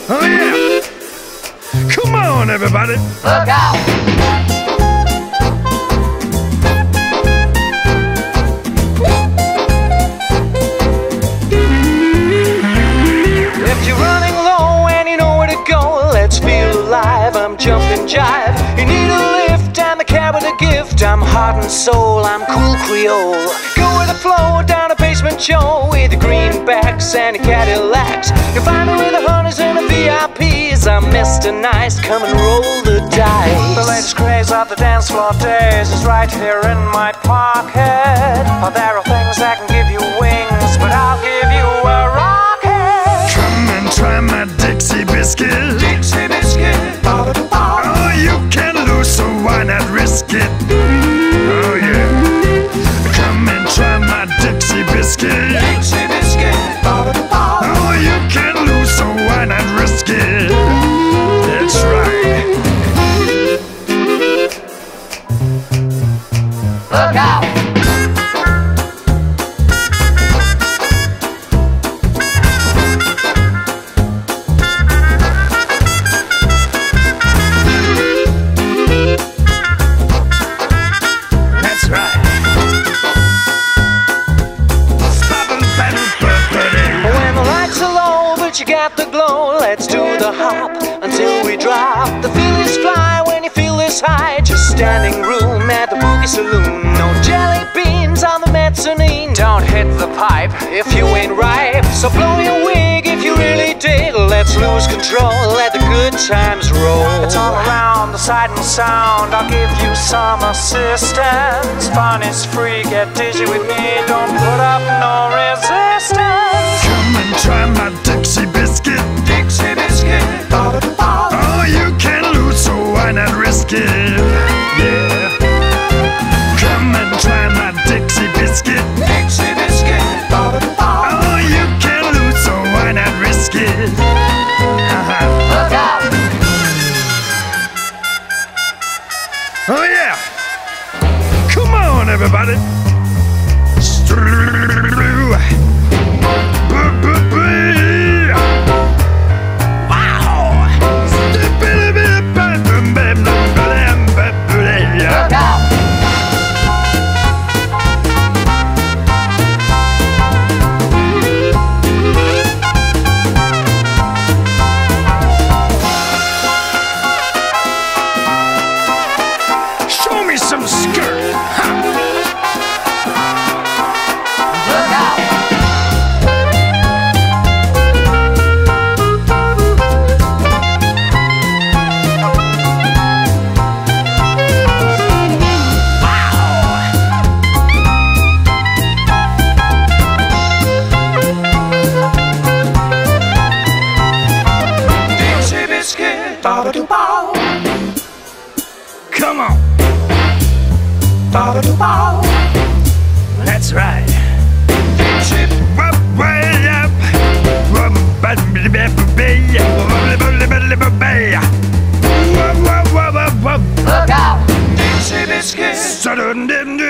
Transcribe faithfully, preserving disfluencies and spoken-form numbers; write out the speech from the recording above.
Oh yeah! Come on, everybody! Look out! If you're running low and you know where to go, let's feel alive. I'm jumping jive. You need a lift and the cab with a gift. I'm heart and soul, I'm cool Creole. Go with the flow down a basement Joe with the greenbacks and the Cadillacs. You'll find me with the hunters and the V I Ps. I'm Mister Nice, come and roll the dice. The latest craze of the dance floor days is right here in my pocket. Oh, there are things that can give you wings, but I'll give you a rocket. Come and try my Dixie Biscuit. Dixie Biscuit. Oh, you can lose, so why not risk it? Oh yeah. Come and try my Dixie Biscuit. Dixie Biscuit. Oh, you can lose, so why not risk it? That's right. Look out! That's right. When the lights are low, but you got the glow, let's do the hop until we drop. The feelings fly when you feel this high. Just standing room at the Boogie Saloon. No jelly beans on the mezzanine. Don't hit the pipe if you ain't ripe. So blow your wig if you really dig. Let's lose control, let the good times roll. It's all around, the sight and sound. I'll give you some assistance. Fun is free, get dizzy with me. Don't put up no resistance. Come and try my Dixie Biscuit. Dixie Biscuit. Oh, you can lose, so why not risk it? Yeah. Come and try my Dixie Biscuit. Dixie Biscuit. Oh, you can lose, so why not risk it? Uh-huh. Look out! Oh yeah! Come on, everybody! Look out! Show me some skirt! Ha. Look out! Dixie Biscuit. Come on! That's right! Way up! Look out! Dixie Biscuit. Sudden